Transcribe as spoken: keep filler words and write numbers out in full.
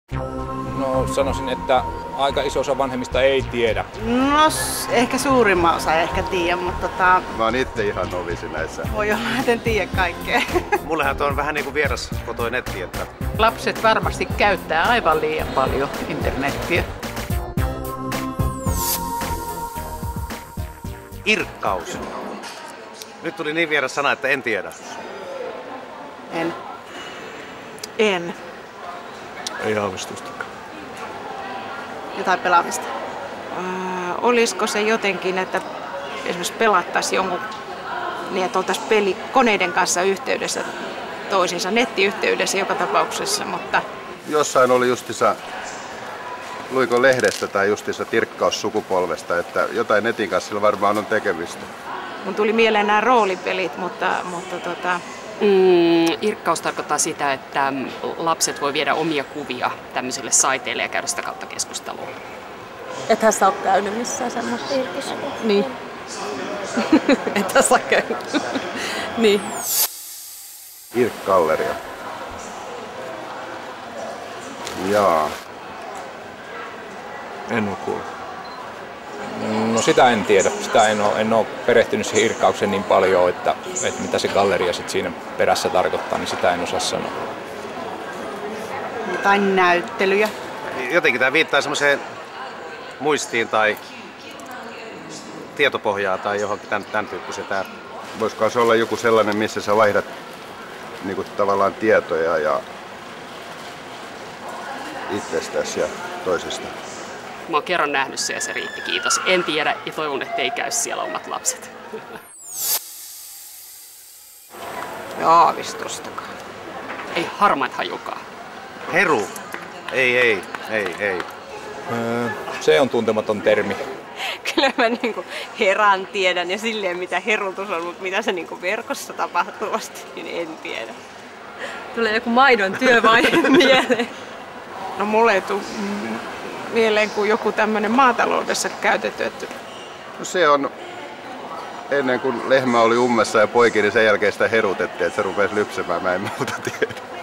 No sanoisin, että aika iso osa vanhemmista ei tiedä. No ehkä suurimman osa ei ehkä tiedä, mutta tota... Mä oon itse ihan novisi näissä. Voi olla, että en tiedä kaikkea. Mullehan on vähän niin kuin vieras kotoa netti, että... Lapset varmasti käyttää aivan liian paljon internettiä. Irkkaus. Nyt tuli niin vieras sana, että en tiedä. En. En. Ei aavistustakaan. Jotain pelaamista. Äh, olisiko se jotenkin, että esimerkiksi pelattaisiin jonkun, niin että oltaisiin peli koneiden kanssa yhteydessä toisiinsa, nettiyhteydessä joka tapauksessa, mutta... Jossain oli justissa, luiko lehdestä tai justissa tirkkaussukupolvesta, että jotain netin kanssa sillä varmaan on tekemistä. Mun tuli mieleen nämä roolipelit, mutta, mutta tota... Mm, irkkaus tarkoittaa sitä, että lapset voi viedä omia kuvia tämmöisille saiteille ja käydä sitä kautta keskustelua. Ethän sä oo käynyt missään semmoista irkissä. Niin. Ethän sä käynyt. Niin. Irkkalleria. Jaa. En oo kuullut. No sitä en tiedä. Sitä en ole, en ole perehtynyt siihen irkkaukseen niin paljon, että, että mitä se galleria sit siinä perässä tarkoittaa, niin sitä en osaa sanoa. Jotain näyttelyjä. Jotenkin tämä viittaa semmoiseen muistiin tai tietopohjaa tai johonkin tämän, tämän tyyppiseen. Tää. Voisiko se olla joku sellainen, missä sä vaihdat niin kuin tavallaan tietoja ja itsestäsi ja toisista? Mä oon kerran nähnyt se ja se riitti, kiitos. En tiedä ja toivon, että ei käy siellä omat lapset. Ja aavistustakaan. Ei harmaat hajukaan. Heru. Ei, ei, ei, ei. Öö, se on tuntematon termi. Kyllä mä niinku herän tiedän ja silleen mitä herutus on, mutta mitä se niinku verkossa tapahtuu vasta, niin en tiedä. Tulee joku maidon työvaihe mieleen. No mulle ei tule mieleen kuin joku tämmöinen maataloudessa käytetty. Että... No se on ennen kuin lehmä oli ummessa ja poiki, niin sen jälkeen sitä herutettiin, että se rupesi lypsemään. Mä en muuta tiedä.